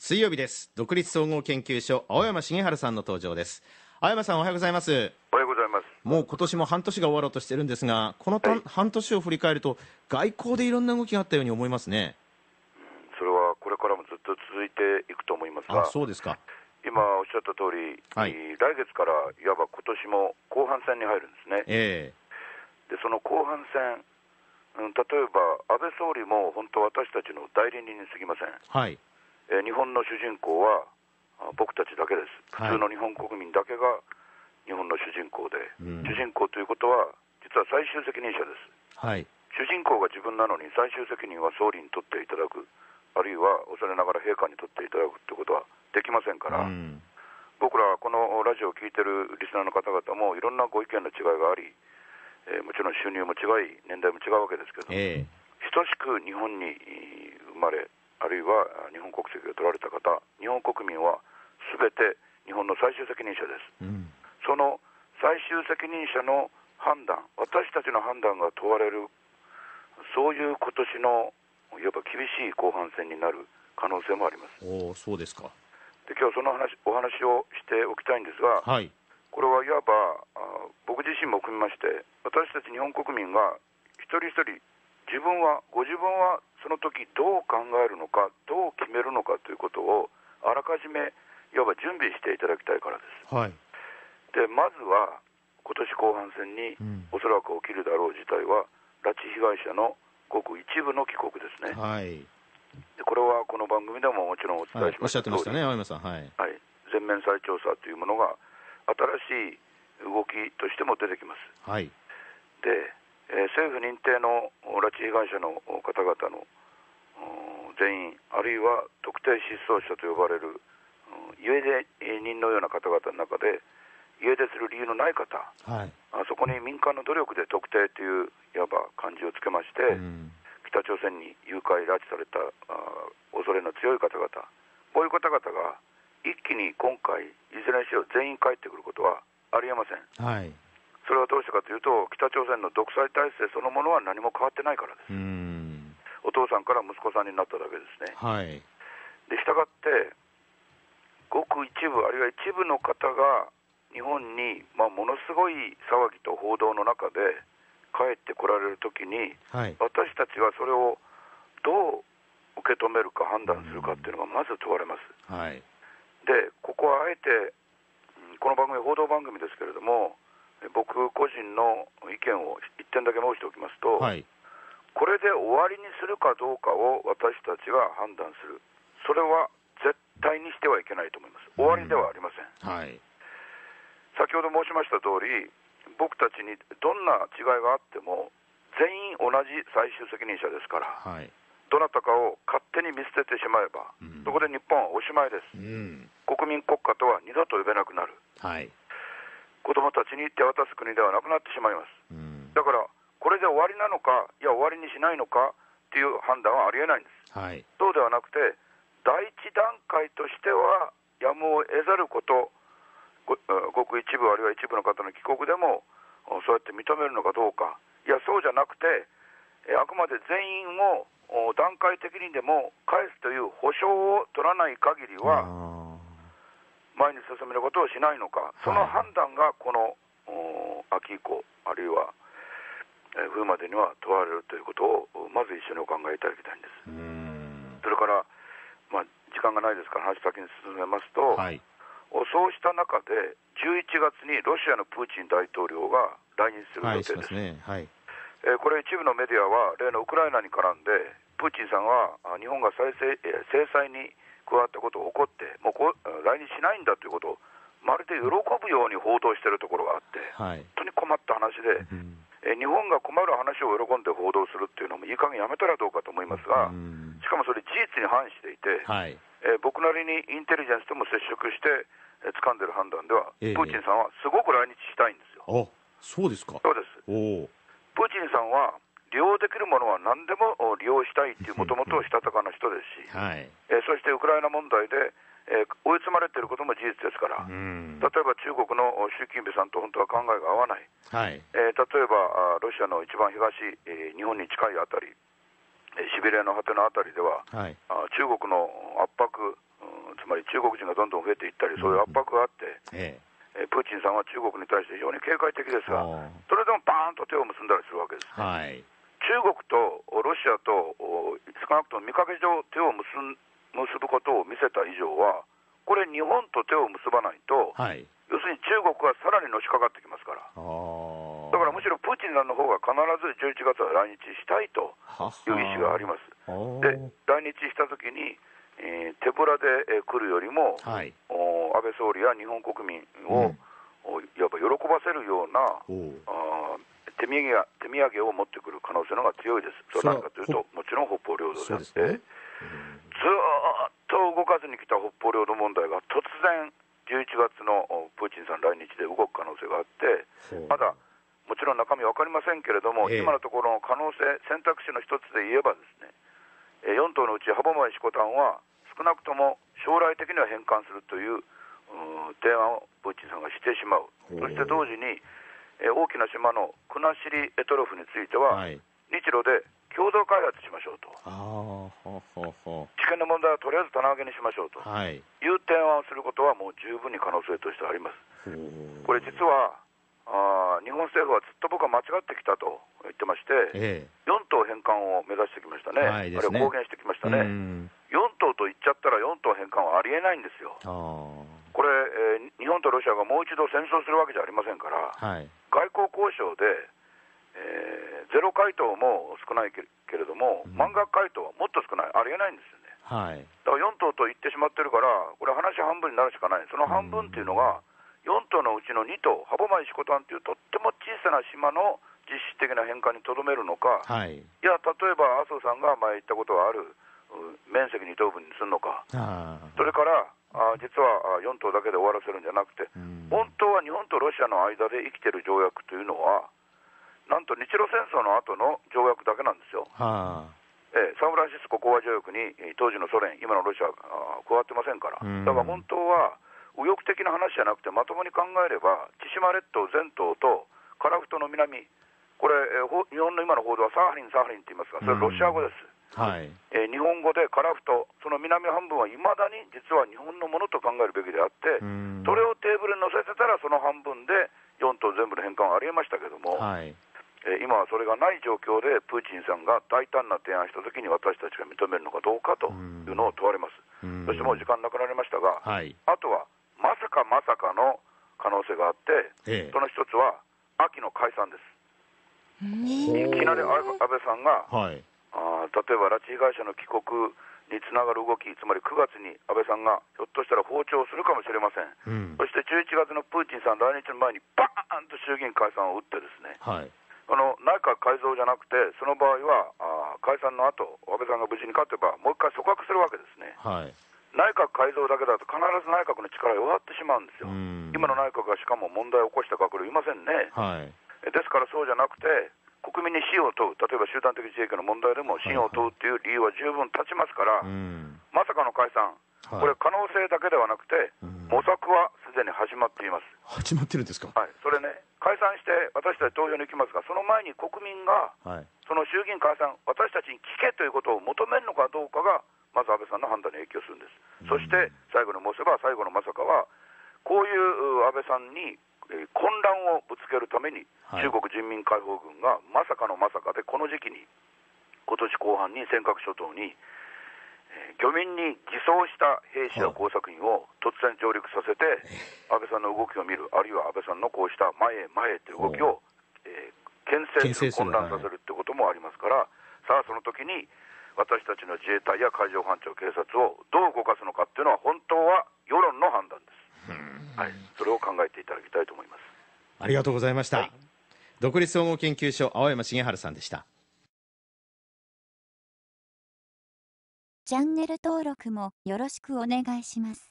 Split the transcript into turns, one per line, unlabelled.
水曜日です。独立総合研究所青山茂春さんの登場です。青山さん、おはようございます。
おはようございます。
もう今年も半年が終わろうとしてるんですが、この半年を振り返ると外交でいろんな動きがあったように思いますね。
それはこれからもずっと続いていくと思いますが、
そうですか。
今おっしゃった通り、
はい、
来月からいわば今年も後半戦に入るんですね。でその後半戦、例えば安倍総理も本当私たちの代理人に過ぎません。
はい、
日本の主人公は僕たちだけです。普通の日本国民だけが日本の主人公で、主人公ということは実は最終責任者です。
はい、
主人公が自分なのに最終責任は総理に取っていただく、あるいは恐れながら陛下に取っていただくということはできませんから、僕らこのラジオを聞いてるリスナーの方々もいろんなご意見の違いがあり、もちろん収入も違い年代も違うわけですけど、等しく日本に生まれ、あるいは日本国籍を取られた方、日本国民は全て日本の最終責任者です。その最終責任者の判断、私たちの判断が問われる、そういう今年のいわば厳しい後半戦になる可能性もあります。
そうですか。
で今日そのお話をしておきたいんですが、
はい、
これはいわば僕自身も含みまして、私たち日本国民が一人一人ご自分はその時どう考えるのか、どう決めるのかということをあらかじめいわば準備していただきたいからです。
はい、
でまずは今年後半戦におそらく起きるだろう事態は、拉致被害者のごく一部の帰国ですね。
はい、
でこれはこの番組でももちろんお伝えしました通り、
おっしゃってましたね、青山さん。はい、
全面再調査というものが新しい動きとしても出てきます。
はい、
で、政府認定の拉致被害者の方々の全員、あるいは特定失踪者と呼ばれる家出人のような方々の中で家出する理由のない方、そこに民間の努力で特定といういわば漢字をつけまして、北朝鮮に誘拐拉致された恐れの強い方々、こういう方々が一気に今回いずれにしろ全員帰ってくることはありえません。それはどうしてかというと、北朝鮮の独裁体制そのものは何も変わってないからです。お父さんから息子さんになっただけですね。でしたがってごく一部、あるいは一部の方が日本に、ものすごい騒ぎと報道の中で帰ってこられるときに、私たちはそれをどう受け止めるか判断するかっていうのがまず問われます。でここはあえてこの番組報道番組ですけれども、僕個人の意見を一点だけ申しておきますと、これで終わりにするかどうかを私たちが判断する、それは絶対にしてはいけないと思います。終わりではありません。先ほど申しました通り、僕たちにどんな違いがあっても全員同じ最終責任者ですから、どなたかを勝手に見捨ててしまえば、そこで日本はおしまいです。国民国家とは二度と呼べなくなる。子供たちに手渡す国ではなくなってしまいます。だからこれで終わりなのか、いや終わりにしないのかっていう判断はありえないんです。そうではなくて、第一段階としてはやむを得ざること、ごく一部あるいは一部の方の帰国でもそうやって認めるのかどうか、いやそうじゃなくて、あくまで全員を段階的にでも返すという保証を取らない限りは前に進めることをしないのか、その判断がこの秋以降、あるいは冬までには問われるということをまず一緒にお考えいただきたいんです。それから、時間がないですから話先に進めますと、そうした中で11月にロシアのプーチン大統領が来日する予定です。これ一部のメディアは例のウクライナに絡んで、プーチンさんは日本が制裁に加わったことを怒って、もう来日しないんだということをまるで喜ぶように報道しているところがあって、本当に困った話で、日本が困る話を喜んで報道するっていうのもいい加減やめたらどうかと思いますが、しかもそれ事実に反していて、僕なりにインテリジェンスとも接触して掴んでいる判断では、プーチンさんはすごく来日したいんですよ。
そうですか。
そうです。プーチンさんは利用できるものは何でも利用したいというもともとしたたかな人ですし、そしてウクライナ問題で追い詰まれていることも事実ですから、例えば中国の習近平さんと本当は考えが合わない、例えばロシアの一番東、日本に近いあたり、シベリアの果てのあたりでは、中国の圧迫、 つまり中国人がどんどん増えていったり、そういう圧迫があって、プーチンさんは中国に対して非常に警戒的ですが、それでもバーンと手を結んだりするわけです、ね。中国とロシアと少なくとも見かけ上手を結ぶことを見せた以上は、これ日本と手を結ばないと、要するに中国はさらにのしかかってきますから、だからむしろプーチンさんの方が必ず11月は来日したいという意思があります。で、来日したときに、手ぶらで来るよりも、安倍総理や日本国民を、いわば喜ばせるような手土産を持ってくる可能性の方が強いです。それは何かというと、もちろん北方領土であって、ずーっと動かずに来た北方領土問題が突然11月のプーチンさん来日で動く可能性があって、まだもちろん中身分かりませんけれども、今のところの可能性、選択肢の一つで言えばですね、4島のうち歯舞、色丹は少なくとも将来的には返還するという提案をプーチンさんがしてしまう。そして同時に大きな島の国後択捉については、日露で共同開発しましょうと、地権の問題はとりあえず棚上げにしましょうという提案をすることはもう十分に可能性としてあります。これ実は日本政府はずっと僕は間違ってきたと言ってまして、4島返還を目指してきましたね、あるいは公言してきましたね。4島と言っちゃったら4島返還はありえないんですよ。これ、日本とロシアがもう一度戦争するわけじゃありませんから、外交交渉で、ゼロ回答も少ないけれども、満額回答はもっと少ない、ありえないんですよね。だから4島と言ってしまってるから、これ話半分になるしかない。その半分っていうのが4島のうちの2島、歯舞、色丹というとっても小さな島の実質的な返還にとどめるのか、いや例えば麻生さんが前言ったことがある面積2等分にするのか、それから実は4島だけで終わらせるんじゃなくて、本当は日本とロシアの間で生きている条約というのは、なんと日露戦争の後の条約だけなんですよ。サンフランシスコ講和条約に当時のソ連、今のロシア加わってませんから、だから本当は右翼的な話じゃなくて、まともに考えれば千島列島全島と樺太の南、これ日本の今の報道はサハリンって言いますが、それロシア語です。日本語で樺太、その南半分はいまだに実は日本のものと考えるべきであって、それをテーブルに乗せてたらその半分で4島全部の返還はありえましたけども、今はそれがない状況でプーチンさんが大胆な提案したときに私たちが認めるのかどうかというのを問われます。そしてもう時間なくなりましたが、あとはまさかの可能性があって、その一つは秋の解散です。いきなり安倍さんが、例えば拉致被害者の帰国につながる動き、つまり9月に安倍さんがひょっとしたら訪朝するかもしれません。そして11月のプーチンさん来日の前にバーンと衆議院解散を打ってですね、内閣改造じゃなくて、その場合は解散の後、安倍さんが無事に勝てばもう一回組閣するわけですね。内閣改造だけだと必ず内閣の力が弱ってしまうんですよ。今の内閣がしかも問題を起こした閣僚いませんね。ですからそうじゃなくて、国民に信を問う、例えば集団的自衛権の問題でも信を問うという理由は十分立ちますから、まさかの解散、これ可能性だけではなくて、模索はすでに始まっています。
始まってるんですか。
それね、解散して私たち投票に行きますが、その前に国民が、その衆議院解散、私たちに聞けということを求めるのかどうかが、まず安倍さんの判断に影響するんです。そして最後に申せば、最後のまさかは、こういう安倍さんに混乱をぶつけるために、中国人民解放軍がまさかのまさかで、この時期に、今年後半に尖閣諸島に、漁民に偽装した兵士や工作員を突然上陸させて、安倍さんの動きを見る、あるいは安倍さんのこうした前へ前へという動きを牽制する、混乱させるということもありますから、さあその時に私たちの自衛隊や海上保安庁、警察をどう動かすのかっていうのは本当は世論の判断です。それを考えていただきたいと思います。
ありがとうございました。独立総合研究所青山茂春さんでした。
チャンネル登録もよろしくお願いします。